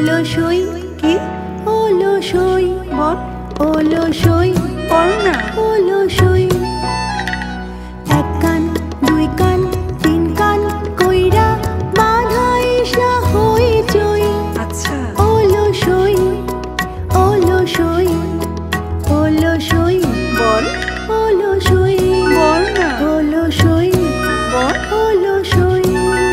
অলসই কি অলসই বল অলসই বল না। অলসই এক কান দুই কান তিন কান কইরা বাঁধাইস না হইচই। আচ্ছা অলসই অলসই অলসই বল অলসই বল না। অলসই বল অলসই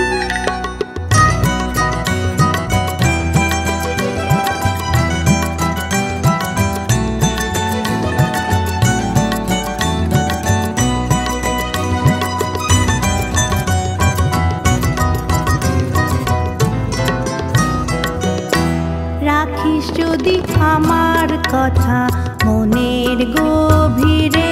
রাখিস যদি আমার কথা মনের গভীরে,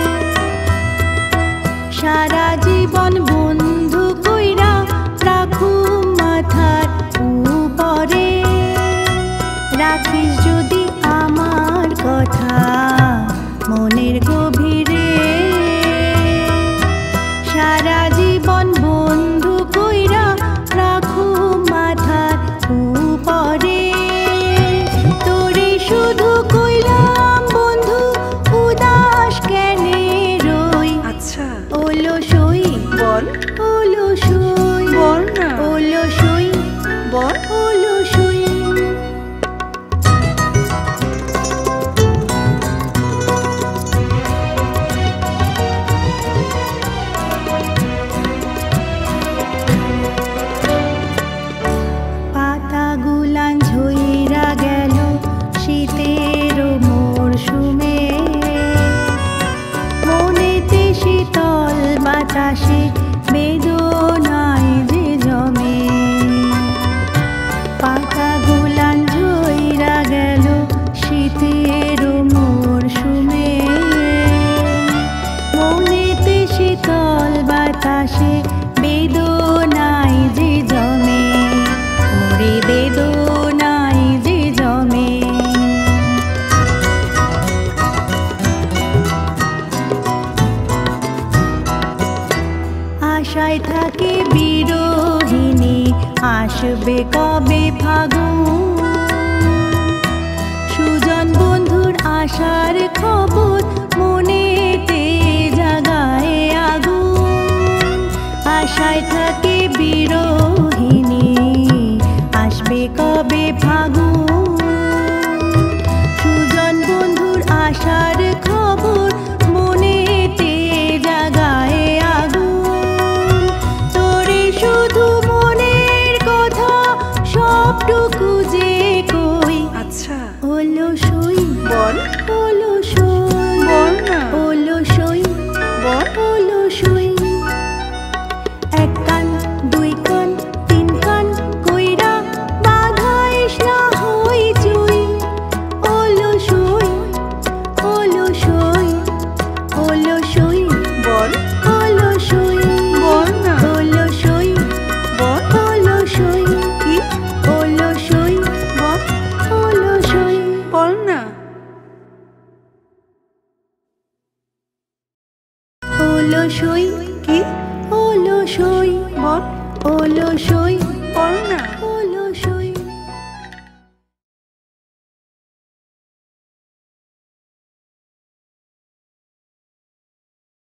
সারা জীবন বন্ধু কইরা রাখুম মাথার উপরে। রাখিস যদি আমার কথা মনের গভীরে, সারা জীবন বন্ধু কইরা রাখুম মাথার উপরে। তোরে শুধু কইলাম বন্ধু উদাস কেনে রই। আচ্ছা অলসই বল অলসই বল না। অলসই বল অলসই পাতাগুলান ঝইরা গেল শীতের মরশুমে, মনেতে শীতল বাতাসে বেদনায় যে জমে। পাতাগুলান ঝইরা গেল শীতের মরশুমে, মনেতে শীতল বাতাসে বেদনায় যে জমে। ওরে বেদনায় যে জমে। আশায় থাকে বিরোহিনী আসবে কবে ফাগুন। সুজন বন্ধুর আশার খবর মনেতে জাগায় আগুন। আশায় থাকে বিরোহিনী আসবে কবে ফাগুন। সুজন বন্ধুর আশার খবর মনেতে জাগায় আগুন। তোরে শুধু মনের কথা সবটুকু যে কই। আচ্ছা অলসই বল অলসই বল না। অলসই বল অলসই এক কান দুই কান তিন কান কইরা বাঁধাইস না হইচই। অলসই অলসই অলসই বল অলসই বল না। অলসই বল অলসই কি অলসই বল অলসই বল না। অলসই কি অলসই বল অলসই বল না।